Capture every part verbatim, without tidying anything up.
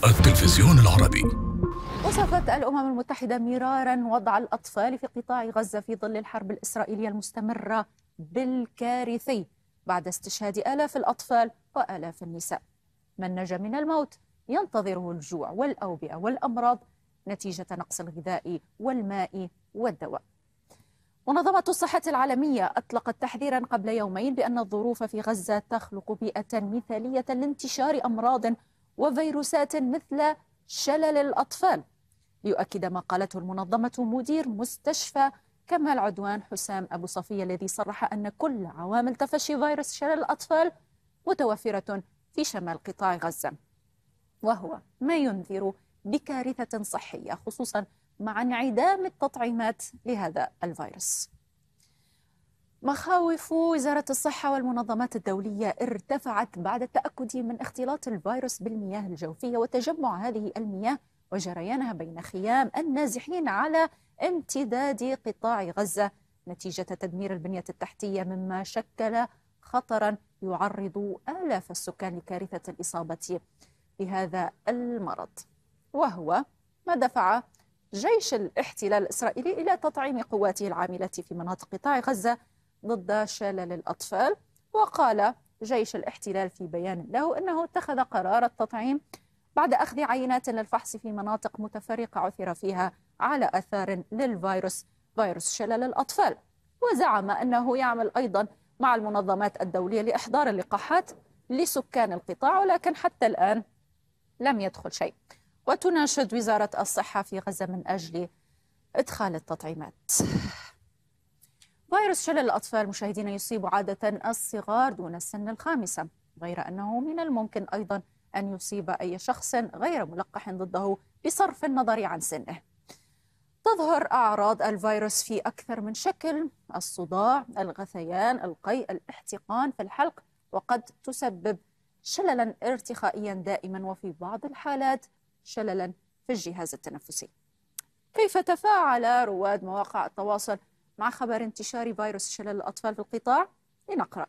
التلفزيون العربي. وصفت الأمم المتحدة مرارا وضع الأطفال في قطاع غزة في ظل الحرب الإسرائيلية المستمرة بالكارثي بعد استشهاد آلاف الأطفال وآلاف النساء. من نجا من الموت ينتظره الجوع والأوبئة والأمراض نتيجة نقص الغذاء والماء والدواء. منظمة الصحة العالمية أطلقت تحذيرا قبل يومين بأن الظروف في غزة تخلق بيئة مثالية لانتشار أمراض وفيروسات مثل شلل الأطفال. ليؤكد ما قالته المنظمة مدير مستشفى كمال عدوان حسام أبو صفية الذي صرح أن كل عوامل تفشي فيروس شلل الأطفال متوفرة في شمال قطاع غزة، وهو ما ينذر بكارثة صحية خصوصا مع انعدام التطعيمات لهذا الفيروس. مخاوف وزارة الصحة والمنظمات الدولية ارتفعت بعد التأكد من اختلاط الفيروس بالمياه الجوفية وتجمع هذه المياه وجريانها بين خيام النازحين على امتداد قطاع غزة نتيجة تدمير البنية التحتية، مما شكل خطرا يعرض آلاف السكان لكارثة الإصابة بهذا المرض، وهو ما دفع جيش الاحتلال الإسرائيلي إلى تطعيم قواته العاملة في مناطق قطاع غزة ضد شلل الأطفال. وقال جيش الاحتلال في بيان له أنه اتخذ قرار التطعيم بعد أخذ عينات للفحص في مناطق متفرقة عثر فيها على أثار للفيروس فيروس شلل الأطفال، وزعم أنه يعمل أيضا مع المنظمات الدولية لإحضار اللقاحات لسكان القطاع، ولكن حتى الآن لم يدخل شيء. وتناشد وزارة الصحة في غزة من أجل إدخال التطعيمات. فيروس شلل الأطفال مشاهدين يصيب عادة الصغار دون السن الخامسة، غير أنه من الممكن أيضا أن يصيب أي شخص غير ملقح ضده بصرف النظر عن سنه. تظهر أعراض الفيروس في أكثر من شكل: الصداع، الغثيان، القيء، الاحتقان في الحلق، وقد تسبب شللا ارتخائيا دائما وفي بعض الحالات شللا في الجهاز التنفسي. كيف تفاعل رواد مواقع التواصل مع خبر انتشار فيروس شلل الأطفال في القطاع؟ لنقرأ.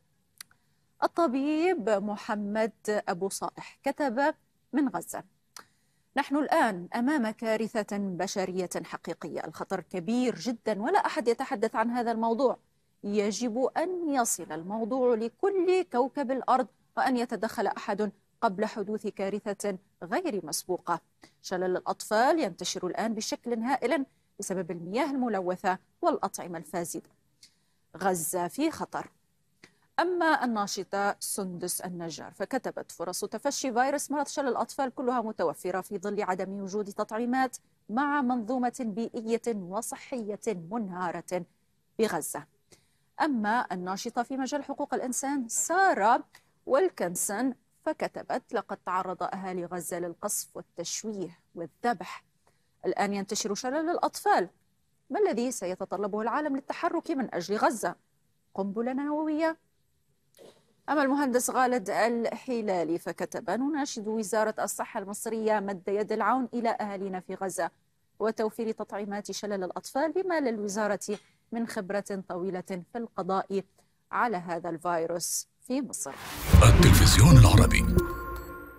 الطبيب محمد أبو صالح كتب من غزة: نحن الآن أمام كارثة بشرية حقيقية، الخطر كبير جدا ولا أحد يتحدث عن هذا الموضوع. يجب أن يصل الموضوع لكل كوكب الأرض وأن يتدخل أحد قبل حدوث كارثة غير مسبوقة. شلل الأطفال ينتشر الآن بشكل هائل بسبب المياه الملوثة والأطعمة الفاسدة. غزة في خطر. أما الناشطة سندس النجار فكتبت: فرص تفشي فيروس مرض شلل الأطفال كلها متوفرة في ظل عدم وجود تطعيمات مع منظومة بيئية وصحية منهارة بغزة. أما الناشطة في مجال حقوق الإنسان سارة والكنسن فكتبت: لقد تعرض أهالي غزة للقصف والتشويه والذبح. الآن ينتشر شلل الأطفال. ما الذي سيتطلبه العالم للتحرك من أجل غزة؟ قنبلة نووية؟ أما المهندس غالد الحلالي فكتب: نناشد وزارة الصحة المصرية مد يد العون إلى أهالينا في غزة وتوفير تطعيمات شلل الأطفال بما للوزارة من خبرة طويلة في القضاء على هذا الفيروس في مصر. التلفزيون العربي.